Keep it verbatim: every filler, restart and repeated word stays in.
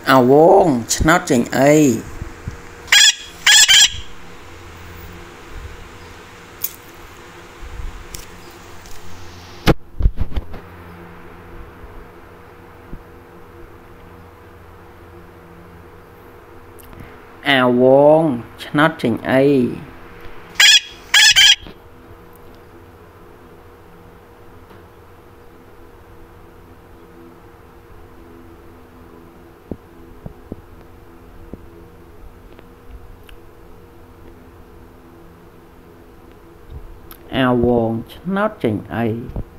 អាវងឆ្នោតចេញអីអាវងឆ្នោតចេញអីអាវងឆ្នោតចេញអី